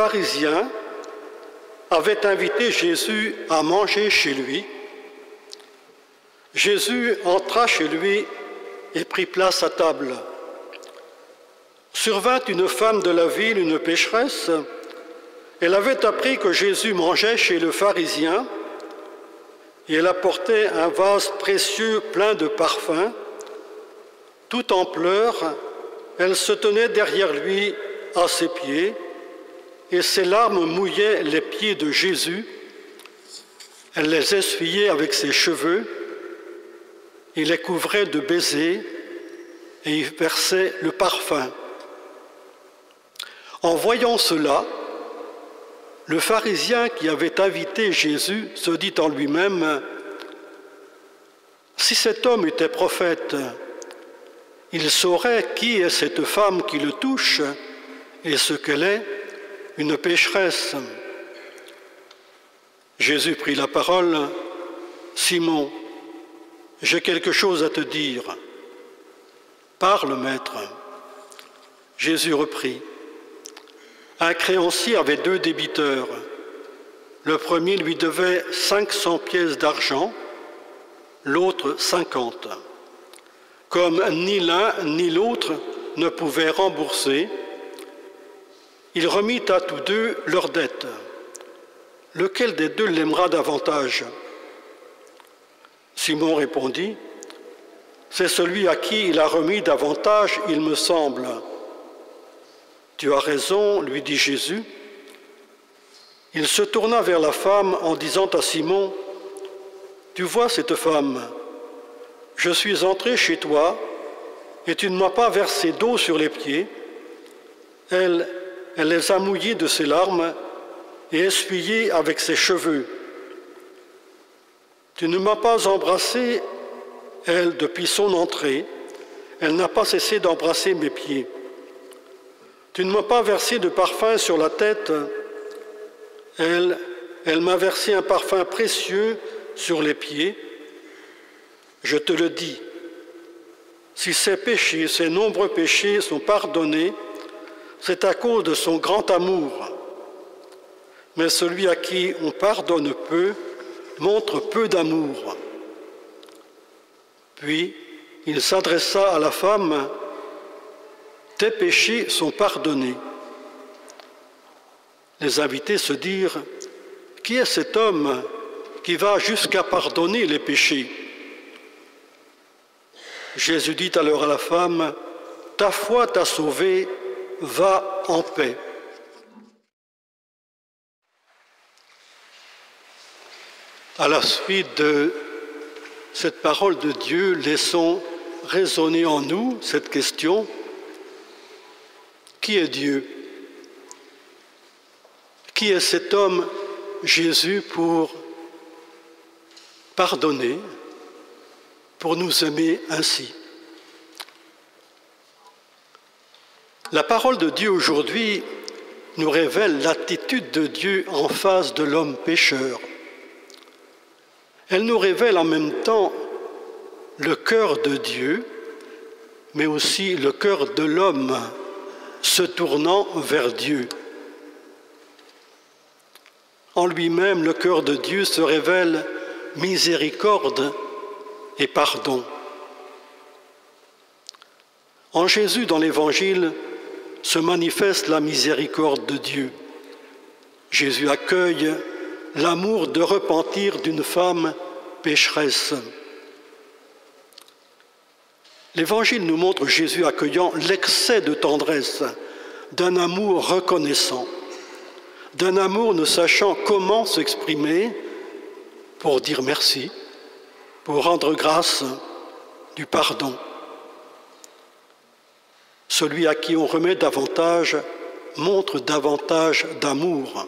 pharisiens avaient invité Jésus à manger chez lui. Jésus entra chez lui et prit place à table. Survint une femme de la ville, une pécheresse. Elle avait appris que Jésus mangeait chez le pharisien et elle apportait un vase précieux plein de parfums. Tout en pleurs, elle se tenait derrière lui à ses pieds et ses larmes mouillaient les pieds de Jésus. Elle les essuyait avec ses cheveux et les couvrait de baisers et y versait le parfum. En voyant cela, le pharisien qui avait invité Jésus se dit en lui-même « Si cet homme était prophète, il saurait qui est cette femme qui le touche et ce qu'elle est, une pécheresse. » Jésus prit la parole. « Simon, j'ai quelque chose à te dire. » « Parle, maître. » Jésus reprit. Un créancier avait 2 débiteurs. Le premier lui devait 500 pièces d'argent, l'autre 50. Comme ni l'un ni l'autre ne pouvaient rembourser, il remit à tous 2 leurs dettes. Lequel des 2 l'aimera davantage? Simon répondit, « C'est celui à qui il a remis davantage, il me semble. » « Tu as raison, lui dit Jésus. » Il se tourna vers la femme en disant à Simon, « Tu vois cette femme, je suis entré chez toi et tu ne m'as pas versé d'eau sur les pieds. Elle les a mouillés de ses larmes et essuyés avec ses cheveux. Tu ne m'as pas embrassé, elle, depuis son entrée, elle n'a pas cessé d'embrasser mes pieds. Tu ne m'as pas versé de parfum sur la tête, elle m'a versé un parfum précieux sur les pieds. Je te le dis, si ses péchés, ses nombreux péchés sont pardonnés, c'est à cause de son grand amour. Mais celui à qui on pardonne peu montre peu d'amour. » Puis il s'adressa à la femme, « Tes péchés sont pardonnés. » Les invités se dirent, « Qui est cet homme qui va jusqu'à pardonner les péchés ?» Jésus dit alors à la femme, « Ta foi t'a sauvée, va en paix. » À la suite de cette parole de Dieu, laissons résonner en nous cette question. Qui est Dieu? Qui est cet homme, Jésus, pour pardonner, pour nous aimer ainsi? La parole de Dieu aujourd'hui nous révèle l'attitude de Dieu en face de l'homme pécheur. Elle nous révèle en même temps le cœur de Dieu, mais aussi le cœur de l'homme se tournant vers Dieu. En lui-même, le cœur de Dieu se révèle miséricorde et pardon. En Jésus, dans l'Évangile, se manifeste la miséricorde de Dieu. Jésus accueille l'amour de repentir d'une femme pécheresse. L'Évangile nous montre Jésus accueillant l'excès de tendresse, d'un amour reconnaissant, d'un amour ne sachant comment s'exprimer pour dire merci, pour rendre grâce du pardon. Celui à qui on remet davantage montre davantage d'amour.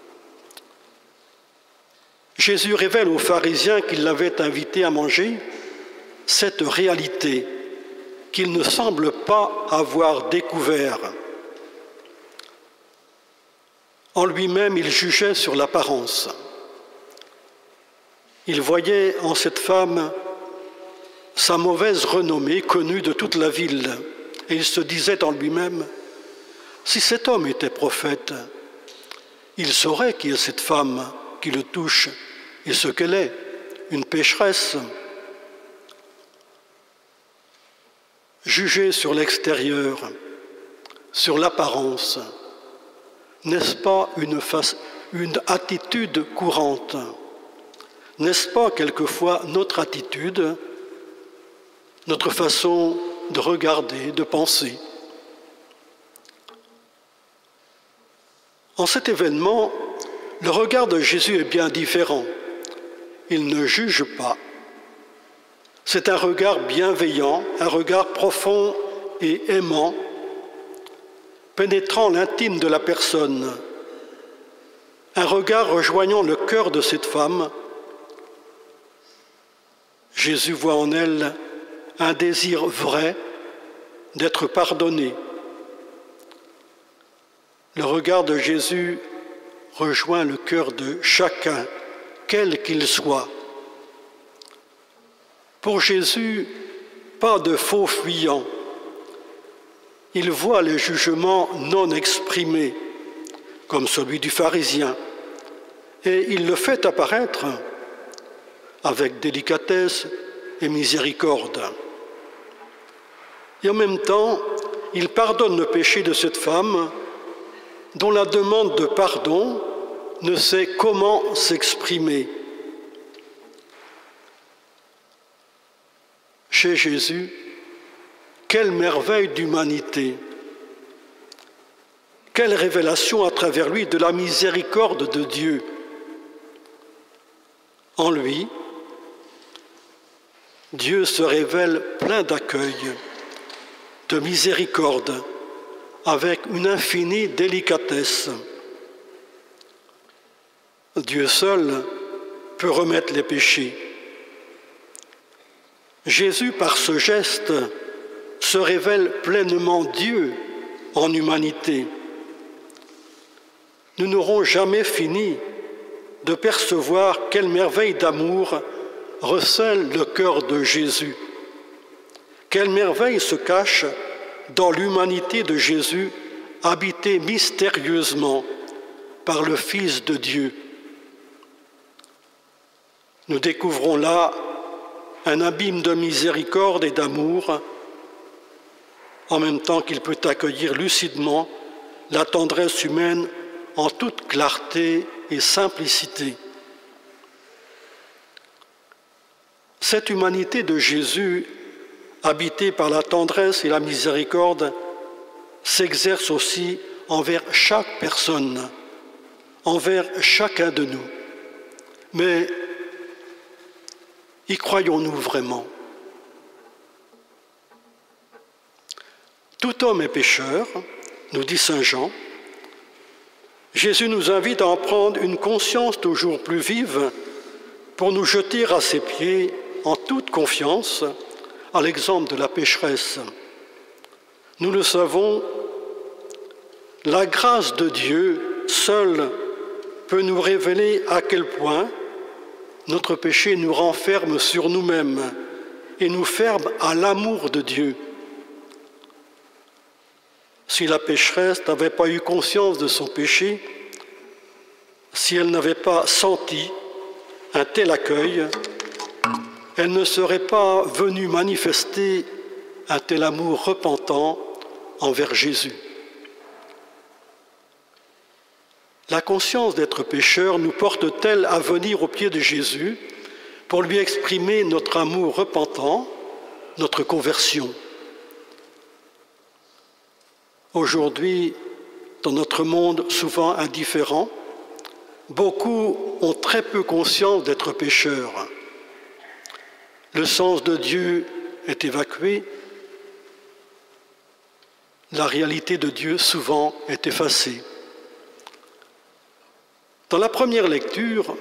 Jésus révèle aux pharisiens qui l'avaient invité à manger cette réalité qu'il ne semble pas avoir découvert. En lui-même, il jugeait sur l'apparence. Il voyait en cette femme sa mauvaise renommée connue de toute la ville. Et il se disait en lui-même, si cet homme était prophète, il saurait qui est cette femme qui le touche et ce qu'elle est, une pécheresse. Juger sur l'extérieur, sur l'apparence, n'est-ce pas une attitude courante? N'est-ce pas quelquefois notre attitude, notre façon de regarder, de penser? En cet événement, le regard de Jésus est bien différent. Il ne juge pas. C'est un regard bienveillant, un regard profond et aimant, pénétrant l'intime de la personne, un regard rejoignant le cœur de cette femme. Jésus voit en elle un désir vrai d'être pardonné. Le regard de Jésus rejoint le cœur de chacun, quel qu'il soit. Pour Jésus, pas de faux fuyants. Il voit les jugements non exprimés, comme celui du pharisien, et il le fait apparaître avec délicatesse et miséricorde. Et en même temps, il pardonne le péché de cette femme dont la demande de pardon ne sait comment s'exprimer. Chez Jésus, quelle merveille d'humanité, quelle révélation à travers lui de la miséricorde de Dieu. En lui, Dieu se révèle plein d'accueil, de miséricorde, avec une infinie délicatesse. Dieu seul peut remettre les péchés. Jésus, par ce geste, se révèle pleinement Dieu en humanité. Nous n'aurons jamais fini de percevoir quelle merveille d'amour recèle le cœur de Jésus. Quelle merveille se cache dans l'humanité de Jésus, habitée mystérieusement par le Fils de Dieu. Nous découvrons là un abîme de miséricorde et d'amour, en même temps qu'il peut accueillir lucidement la tendresse humaine en toute clarté et simplicité. Cette humanité de Jésus, habitée par la tendresse et la miséricorde, s'exerce aussi envers chaque personne, envers chacun de nous. Mais y croyons-nous vraiment? Tout homme est pécheur, nous dit saint Jean. Jésus nous invite à en prendre une conscience toujours plus vive pour nous jeter à ses pieds en toute confiance, à l'exemple de la pécheresse. Nous le savons, la grâce de Dieu seule peut nous révéler à quel point notre péché nous renferme sur nous-mêmes et nous ferme à l'amour de Dieu. Si la pécheresse n'avait pas eu conscience de son péché, si elle n'avait pas senti un tel accueil, elle ne serait pas venue manifester un tel amour repentant envers Jésus. La conscience d'être pécheur nous porte-t-elle à venir au pied de Jésus pour lui exprimer notre amour repentant, notre conversion? Aujourd'hui, dans notre monde souvent indifférent, beaucoup ont très peu conscience d'être pécheurs. Le sens de Dieu est évacué, la réalité de Dieu souvent est effacée. Dans la première lecture,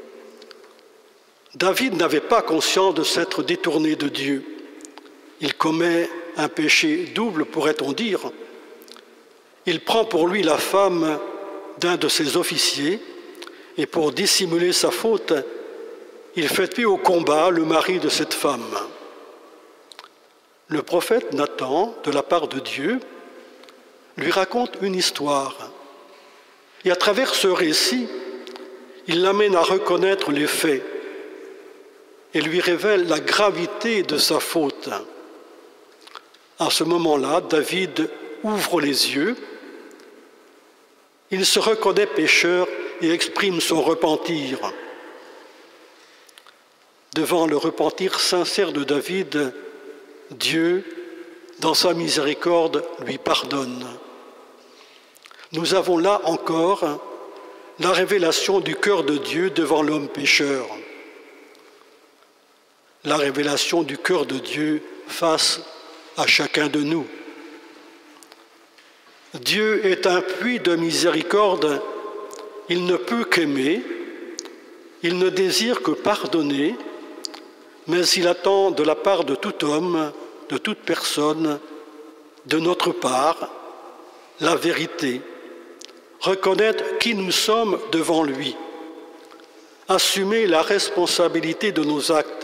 David n'avait pas conscience de s'être détourné de Dieu. Il commet un péché double, pourrait-on dire. Il prend pour lui la femme d'un de ses officiers et pour dissimuler sa faute, il fait tuer au combat le mari de cette femme. Le prophète Nathan, de la part de Dieu, lui raconte une histoire. Et à travers ce récit, il l'amène à reconnaître les faits et lui révèle la gravité de sa faute. À ce moment-là, David ouvre les yeux, il se reconnaît pécheur et exprime son repentir. Devant le repentir sincère de David, Dieu, dans sa miséricorde, lui pardonne. Nous avons là encore la révélation du cœur de Dieu devant l'homme pécheur. La révélation du cœur de Dieu face à chacun de nous. Dieu est un puits de miséricorde, il ne peut qu'aimer, il ne désire que pardonner, mais il attend de la part de tout homme, de toute personne, de notre part, la vérité, reconnaître qui nous sommes devant lui, assumer la responsabilité de nos actes.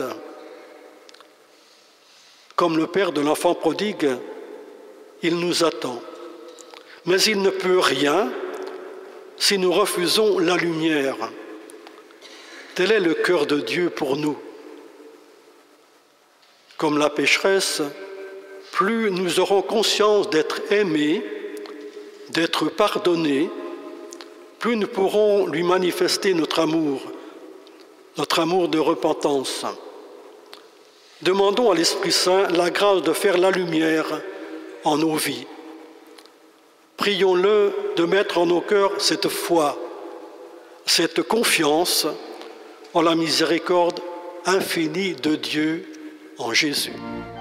Comme le père de l'enfant prodigue, il nous attend. Mais il ne peut rien si nous refusons la lumière. Tel est le cœur de Dieu pour nous. Comme la pécheresse, plus nous aurons conscience d'être aimés, d'être pardonnés, plus nous pourrons lui manifester notre amour de repentance. Demandons à l'Esprit Saint la grâce de faire la lumière en nos vies. Prions-le de mettre en nos cœurs cette foi, cette confiance en la miséricorde infinie de Dieu en Jésus.